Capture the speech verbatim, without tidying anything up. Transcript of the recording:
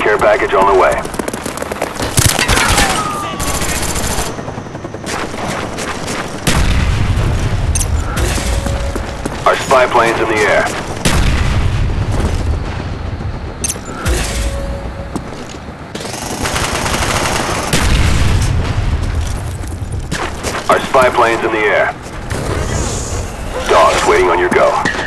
care package on the way. Our spy plane's in the air. Our spy plane's in the air. Dogs waiting on your go.